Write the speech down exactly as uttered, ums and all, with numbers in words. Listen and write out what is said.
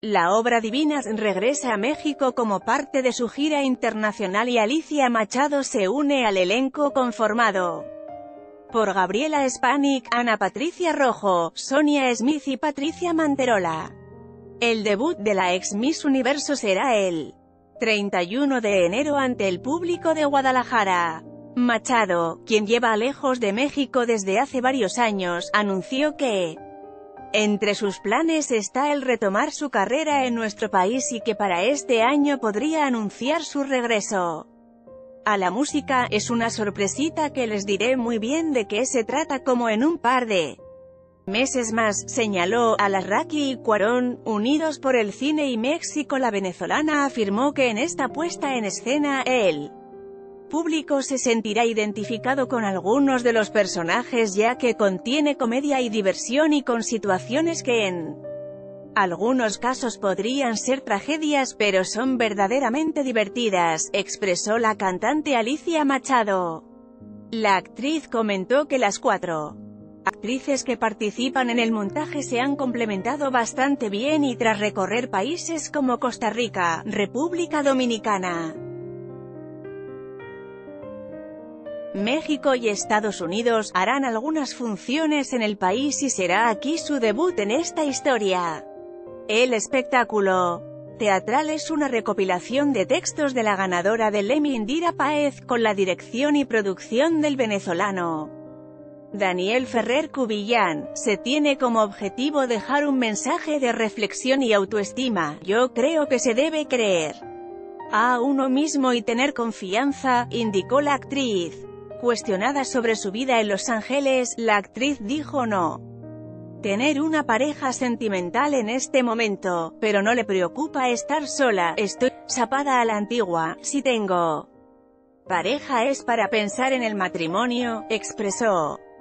La obra Divinas regresa a México como parte de su gira internacional y Alicia Machado se une al elenco conformado por Gabriela Spanik, Ana Patricia Rojo, Sonia Smith y Patricia Manterola. El debut de la ex Miss Universo será el treinta y uno de enero ante el público de Guadalajara. Machado, quien lleva lejos de México desde hace varios años, anunció que entre sus planes está el retomar su carrera en nuestro país y que para este año podría anunciar su regreso a la música. Es una sorpresita que les diré muy bien de qué se trata como en un par de meses más, señaló. Alarraqui y Cuarón, unidos por el cine y México. La venezolana afirmó que en esta puesta en escena, el público se sentirá identificado con algunos de los personajes ya que contiene comedia y diversión y con situaciones que en algunos casos podrían ser tragedias pero son verdaderamente divertidas, expresó la cantante Alicia Machado. La actriz comentó que las cuatro actrices que participan en el montaje se han complementado bastante bien y tras recorrer países como Costa Rica, República Dominicana, México y Estados Unidos, harán algunas funciones en el país y será aquí su debut en esta historia. El espectáculo teatral es una recopilación de textos de la ganadora del Emmy Indira Páez, con la dirección y producción del venezolano Daniel Ferrer Cubillán. Se tiene como objetivo dejar un mensaje de reflexión y autoestima. Yo creo que se debe creer a uno mismo y tener confianza, indicó la actriz. Cuestionada sobre su vida en Los Ángeles, la actriz dijo no tener una pareja sentimental en este momento, pero no le preocupa estar sola. Estoy chapada a la antigua, si tengo pareja es para pensar en el matrimonio, expresó.